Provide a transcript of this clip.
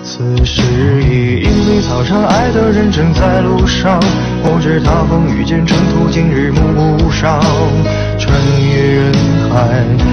此时已莺飞草长，爱的人正在路上，或者他风雨兼程途，今日暮上，穿越人海，